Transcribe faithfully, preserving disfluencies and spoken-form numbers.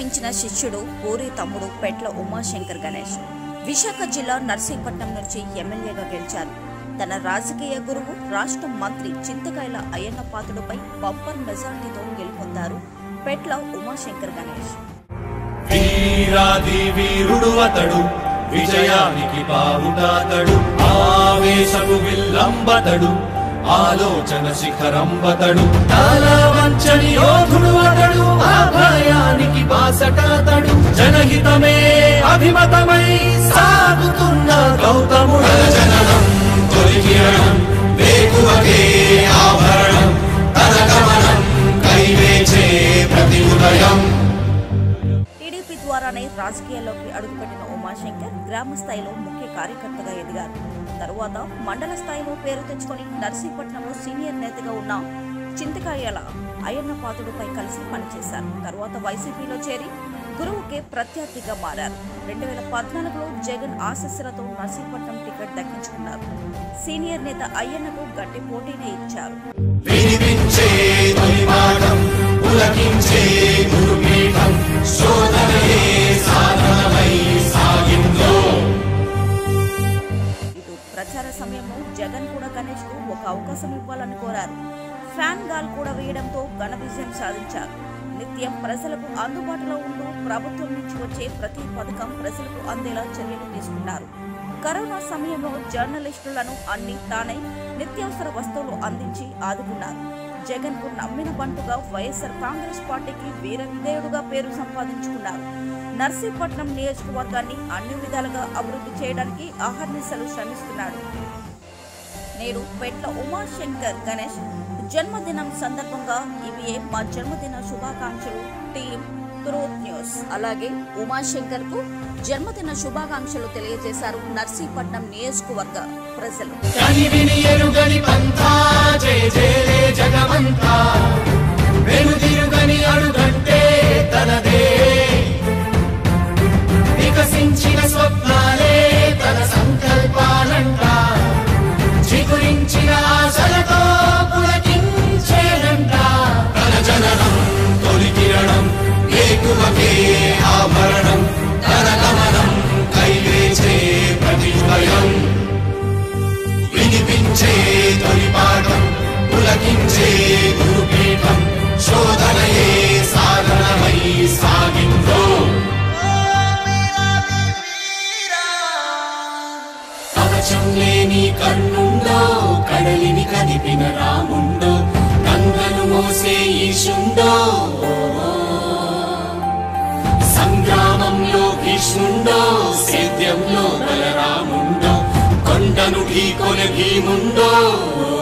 మించిన శిష్యుడు పూరి తమ్ముడు పెట్ల ఉమాశంకర్ గణేష్ విశాఖ జిల్లా నర్సీపట్నం నుంచి ఎమ్మెల్యేగా గెలిచారు. తన రాజకీయ గురువు రాష్ట్ర మంత్రి చింతకాయల అయ్యన్న పాత్రుడిపై బంపర్ మెజార్టీతో గెలుపొందారు పెట్ల ఉమాశంకర్ గణేష్. వీరాది వీరుడు అతడు, విజయానికి బావుటాతడు, ఆవేశపు విల్లంబతడు, ఆలోచన శిఖరంబతడు, తలవంచని యోధుడు అతడు, అభయానికి బాసటాతడు, జనహితమే అభిమతమై సాగుతున్న గౌతముడు. జననం తొలికిరణం వేకువకే ఆభరణం, తన గమనం కైవేచే ప్రతి ఉదయం. టీడీపీ ద్వారానే రాజకీయాల్లోకి అడుగుపెట్టిన ఉమాశంకర్ గ్రామ స్థాయిలో ముఖ్య కార్యకర్తగా ఎదిగారు. తరువాత మండల స్థాయిలో పేరు తెచ్చుకొని నర్సీపట్నంలో సీనియర్ నేతగా ఉన్న చింతకాయల అయ్యన్న పాత్రుడిపై కలిసి పనిచేశారు. తరువాత వైసీపీలో చేరి గురువుకే ప్రత్యర్థిగా మారారు. రెండు వేల పద్నాలుగులో జగన్ ఆశీస్సులతో నర్సీపట్నం టికెట్ దక్కించుకున్నారు. సీనియర్ నేత అయ్యన్నకు గట్టి పోటీనే ఇచ్చారు. ప్రచార సమయంలో జగన్ కూడా గణేష్ కు ఒక అవకాశం ఇవ్వాలని కోరారు. ఫ్యాన్ గాల్ కూడా వేయడంతో ఘన విజయం సాధించారు. నిత్యం ప్రజలకు అందుబాటులో ఉంటూ ప్రభుత్వం నుంచి వచ్చే ప్రతి పథకం ప్రజలకు అందేలా చర్యలు తీసుకున్నారు. కరోనా సమయంలో జర్నలిస్టులను అన్ని తానై నిత్యావసర వస్తువులు అందించి ఆదుకున్నారు. జగన్ కు నమ్మిన బంటుగా వైఎస్ఆర్ కాంగ్రెస్ పార్టీకి వీర విధేయుడుగా పేరు సంపాదించుకున్నారు. నర్సీపట్నం నియోజకవర్గాన్ని అన్ని విధాలుగా అభివృద్ధి చేయడానికి అహర్నిశలు శ్రమిస్తున్నాడు. నేడు పెట్ల ఉమాశంకర్ గణేష్ జన్మదినం సందర్భంగా ఇవి మా జన్మదిన శుభాకాంక్షలు టీమ్ ట్రూత్ న్యూస్. అలాగే ఉమాశంకర్ కు జన్మదిన శుభాకాంక్షలు తెలియజేశారు నర్సీపట్నం నియోజకవర్గ ప్రజలు. వికసించిన స్వప్నాలే తన సంకల్పాలంట, చిగురించిన ఆశలతో పులకించేనంట. తన జననం తొలి కిరణం వేకువకే ఆభరణం, తన గమనం కైవేచే ప్రతి ఉదయం. వినిపించే తొలి పాఠం, పులకించే గురుపీఠం, శోధనయే సాధనమై సాగిందో. లేని కన్నుండో, కడలిని కదిపిన రాముండో, గంగను మోసే ఈశుండో, సంగ్రామంలో భీష్ముండో, సేద్యంలో బలరాముండో, కొండను ఢీకొనే భీముండో.